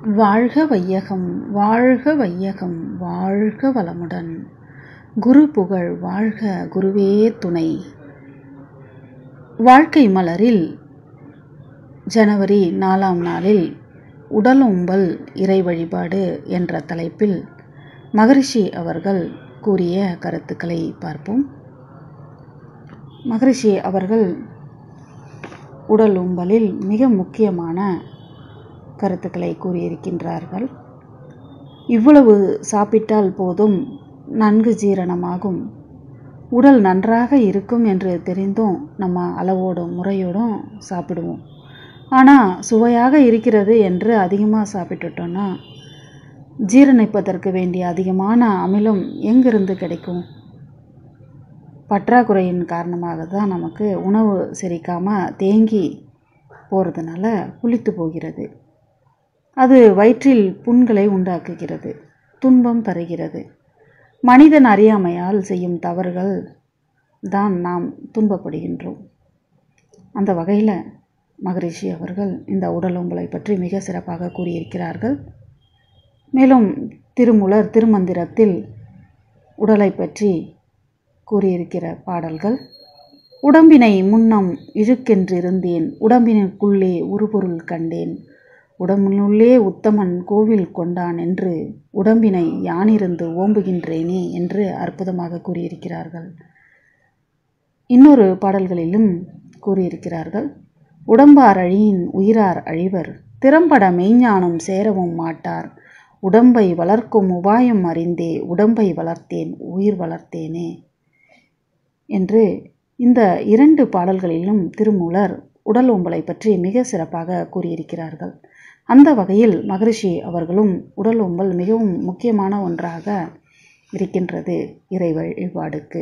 வாழ்க வையகம் வாழ்க வையகம் வாழ்க வளமுடன். குரு புகழ் வாழ்க குருவே துணை. வாழ்க்கை மலரில் ஜனவரி 4ஆம் நாளில் உடலும்பல் இறை வழிபாடு என்ற தலைப்பில் மகரிஷி அவர்கள் கூறிய கருத்துக்களை பார்ப்போம். மகரிஷி அவர்கள் உடல் உம்பலில் மிக முக்கியமான கருத்துக்களை கூறியிருக்கின்றார்கள். இவ்வளவு சாப்பிட்டால் போதும், நன்கு ஜீரணமாகும், உடல் நன்றாக இருக்கும் என்று தெரிந்தும் நம்ம அளவோடும் முறையோடும் சாப்பிடுவோம். ஆனால் சுவையாக இருக்கிறது என்று அதிகமாக சாப்பிட்டுட்டோன்னா ஜீரணிப்பதற்கு வேண்டிய அதிகமான அமிலம் எங்கிருந்து கிடைக்கும்? பற்றாக்குறையின் காரணமாக தான் நமக்கு உணவு செரிக்காமல் தேங்கி போகிறதுனால புளித்து போகிறது. அது வயிற்றில் புண்களை உண்டாக்குகிறது, துன்பம் தருகிறது. மனிதன் அறியாமையால் செய்யும் தவறுகள் தான் நாம் துன்பப்படுகின்றோம். அந்த வகையில் மகரிஷி அவர்கள் இந்த உடல் உம்பலை பற்றி மிக சிறப்பாக கூறியிருக்கிறார்கள். மேலும் திருமூலர் திருமந்திரத்தில் உடலை பற்றி கூறியிருக்கிற பாடல்கள்: உடம்பினை முன்னம் இழுக்கென்றிருந்தேன், உடம்பினுக்குள்ளே உருபொருள் கண்டேன், உடம்பினுள்ளே உத்தமன் கோவில் கொண்டான் என்று உடம்பினை யானிருந்து ஓம்புகின்றேனே என்று அற்புதமாக கூறியிருக்கிறார்கள். இன்னொரு பாடல்களிலும் கூறியிருக்கிறார்கள்: உடம்பார் அழியின் உயிரார் அழிவர், திறம்பட மெய்ஞானம் சேரவும் மாட்டார், உடம்பை வளர்க்கும் உபாயம் அறிந்தே உடம்பை வளர்த்தேன் உயிர் வளர்த்தேனே என்று இந்த 2 பாடல்களிலும் திருமூலர் உடல் உம்பலை பற்றி மிக சிறப்பாக கூறியிருக்கிறார்கள். அந்த வகையில் மகரிஷி அவர்களும் உடல் உம்பல் மிகவும் முக்கியமான ஒன்றாக இருக்கின்றது இறை வழிபாடுக்கு.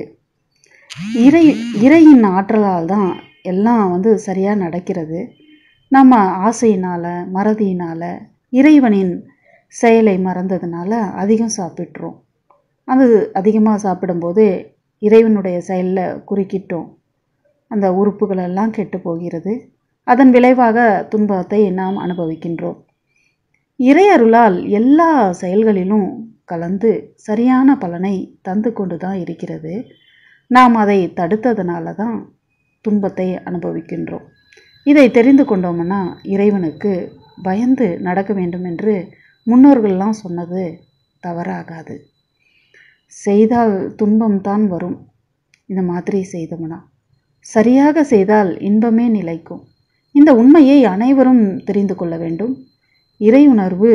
இறையின் ஆற்றலால் தான் எல்லாம் சரியாக நடக்கிறது. நம்ம ஆசையினால், மறதியினால், இறைவனின் செயலை மறந்ததுனால அதிகம் சாப்பிட்றோம். அது அதிகமாக சாப்பிடும்போது இறைவனுடைய செயலில் குறுக்கிட்டோம். அந்த உறுப்புகளெல்லாம் கெட்டு போகிறது. அதன் விளைவாக துன்பத்தை நாம் அனுபவிக்கின்றோம். இறை அருளால் எல்லா செயல்களிலும் கலந்து சரியான பலனை தந்து கொண்டு தான் இருக்கிறது. நாம் அதை தடுத்ததுனால தான் துன்பத்தை அனுபவிக்கின்றோம். இதை தெரிந்து கொண்டோம்னா இறைவனுக்கு பயந்து நடக்க வேண்டும் என்று முன்னோர்கள்லாம் சொன்னது தவறாகாது. செய்தால் துன்பம்தான் வரும். இந்த மாதிரி செய்தோம்னா, சரியாக செய்தால் இன்பமே நிலைக்கும். இந்த உண்மையை அனைவரும் தெரிந்து கொள்ள வேண்டும். இறை உணர்வு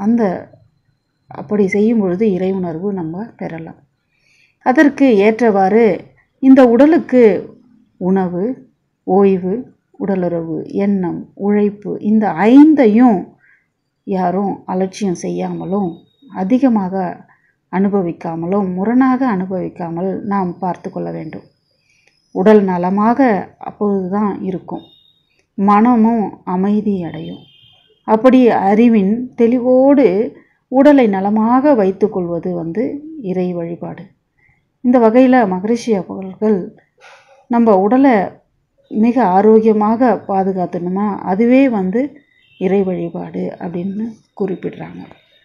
அப்படி செய்யும் பொழுது இறை உணர்வு நம்ம பெறலாம். அதற்கு ஏற்றவாறு இந்த உடலுக்கு உணவு, ஓய்வு, உடலுறவு, எண்ணம், உழைப்பு, இந்த 5ஐயும் யாரும் அலட்சியம் செய்யாமலும் அதிகமாக அனுபவிக்காமலும் முரணாக அனுபவிக்காமல் நாம் பார்த்து கொள்ள வேண்டும். உடல் நலமாக அப்போதுதான் இருக்கும், மனமும் அமைதி அடையும். அப்படி அறிவின் தெளிவோடு உடலை நலமாக வைத்து கொள்வது இறை வழிபாடு. இந்த வகையில் மகரிஷி அவர்கள் நம்ம உடலை மிக ஆரோக்கியமாக பாதுகாத்தணுமா, அதுவே இறை வழிபாடு அப்படின்னு குறிப்பிடுறாங்க.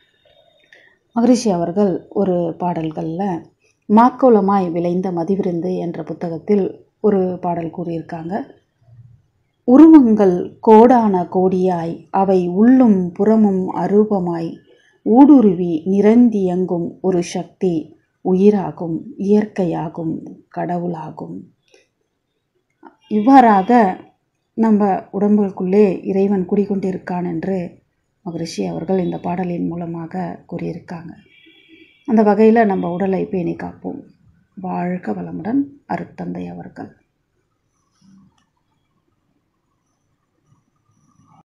மகரிஷி அவர்கள் ஒரு பாடல்களில் மாக்கோலமாய் விளைந்த மதிவிருந்து என்ற புத்தகத்தில் ஒரு பாடல் கூறியிருக்காங்க. உருவங்கள் கோடான கோடியாய், அவை உள்ளும் புறமும் அரூபமாய், ஊடுருவி நிரந்தியங்கும் ஒரு சக்தி, உயிராகும், இயற்கையாகும், கடவுளாகும். இவ்வாறாக நம்ம உடம்புக்குள்ளே இறைவன் குடிக்கொண்டிருக்கான் என்று மகரிஷி அவர்கள் இந்த பாடலின் மூலமாக கூறியிருக்காங்க. அந்த வகையில் நம்ம உடலை பேணி காப்போம். வாழ்க வளமுடன். அருட்தந்தை அவர்கள்.